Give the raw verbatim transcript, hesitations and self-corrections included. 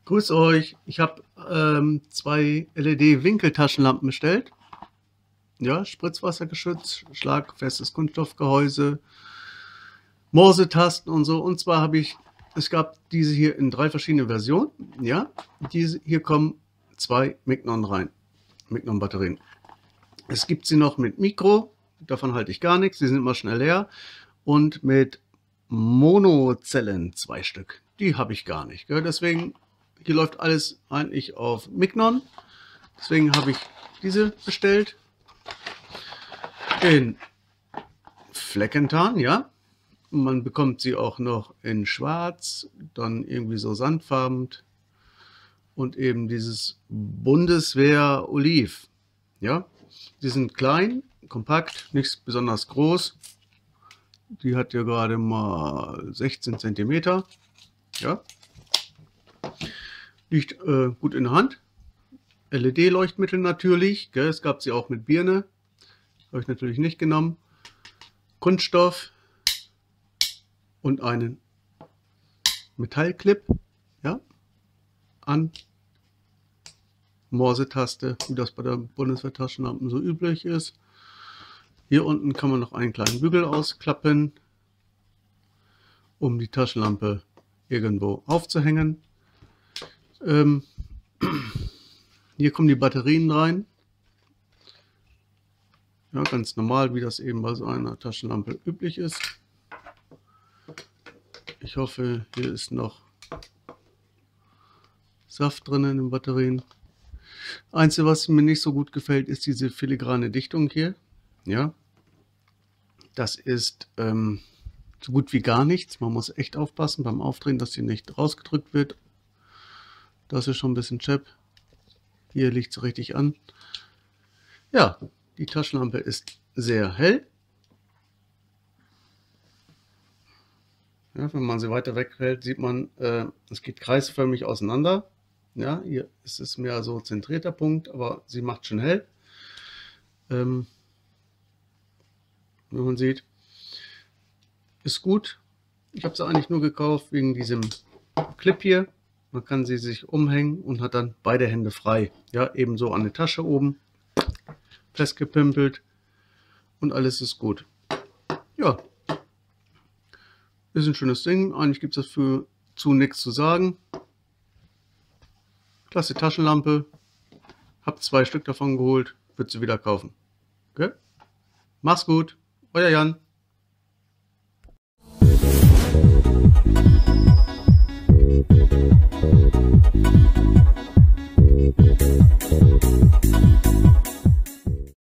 Grüß euch. Ich habe ähm, zwei L E D-Winkeltaschenlampen bestellt. Ja, spritzwassergeschützt, schlagfestes Kunststoffgehäuse, Morsetasten und so. Und zwar habe ich, es gab diese hier in drei verschiedene Versionen. Ja, diese hier kommen zwei Mignon rein, Mignon-Batterien. Es gibt sie noch mit Mikro, davon halte ich gar nichts, die sind immer schnell leer. Und mit Monozellen, zwei Stück, die habe ich gar nicht. Gell? Deswegen, hier läuft alles eigentlich auf Mignon. Deswegen habe ich diese bestellt. In Fleckentarn, ja. Man bekommt sie auch noch in Schwarz, dann irgendwie so sandfarben und eben dieses Bundeswehr Oliv. Ja, die sind klein, kompakt, nicht besonders groß. Die hat ja gerade mal sechzehn Zentimeter. Ja, liegt äh, gut in der Hand. L E D-Leuchtmittel natürlich. Gell? Es gab sie auch mit Birne. Habe ich natürlich nicht genommen. Kunststoff und einen Metallclip, ja, an Morsetaste, wie das bei der Bundeswehr-Taschenlampen so üblich ist. Hier unten kann man noch einen kleinen Bügel ausklappen, um die Taschenlampe irgendwo aufzuhängen. Ähm, hier kommen die Batterien rein. Ja, ganz normal, wie das eben bei so einer Taschenlampe üblich ist. Ich hoffe, hier ist noch Saft drin in den Batterien. Einzige, was mir nicht so gut gefällt, ist diese filigrane Dichtung hier. Ja, das ist ähm, so gut wie gar nichts. Man muss echt aufpassen beim Aufdrehen, dass sie nicht rausgedrückt wird. Das ist schon ein bisschen schepp. Hier liegt sie richtig an. Ja, die Taschenlampe ist sehr hell. Ja, wenn man sie weiter weghält, sieht man, äh, es geht kreisförmig auseinander. Ja, hier ist es mehr so zentrierter Punkt, aber sie macht schon hell. Ähm, wenn man sieht, ist gut. Ich habe sie eigentlich nur gekauft wegen diesem Clip hier. Man kann sie sich umhängen und hat dann beide Hände frei. Ja, ebenso an der Tasche oben festgepimpelt und alles ist gut. Ja, ist ein schönes Ding. Eigentlich gibt es dafür zu nichts zu sagen. Klasse Taschenlampe. Hab zwei Stück davon geholt. Würde sie wieder kaufen. Okay? Mach's gut. Euer Jan.